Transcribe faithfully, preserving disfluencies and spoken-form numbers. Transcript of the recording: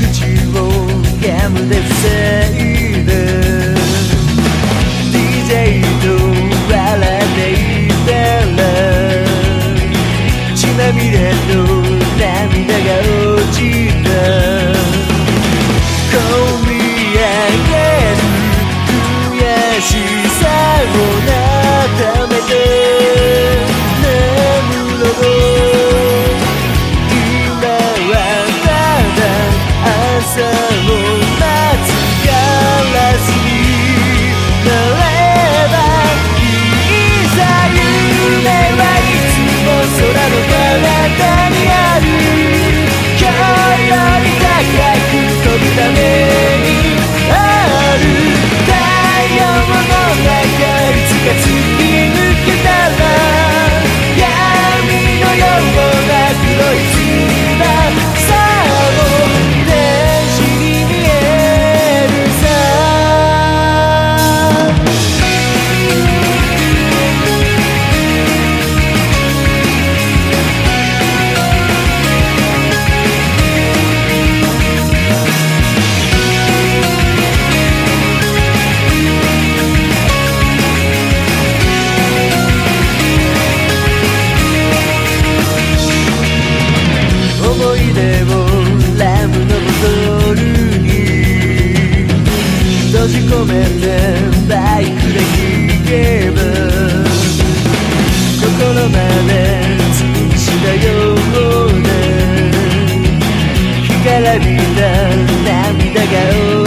口をガムで塞いで ディージェー と笑っていたら血まみれの涙が落ちた込み上げる悔しさをなためて眠ろう今はただ朝を待つガラスになればいいさ夢はいつも空の彼方にある今日より高く飛ぶためにある太陽の中いつか突き抜けたら闇のような黒い砂さも天使に見えるさ思い出をラムのボトルに閉じ込めてバイクで行けば心まで尽したような干からびた涙が